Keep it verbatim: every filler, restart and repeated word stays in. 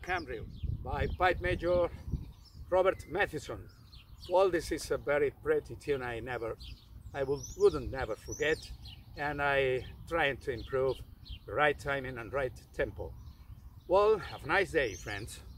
Camrew by Pipe Major Robert Mathieson. Well, this is a very pretty tune I never, I would, wouldn't never forget, and I trying to improve the right timing and right tempo. Well, have a nice day, friends.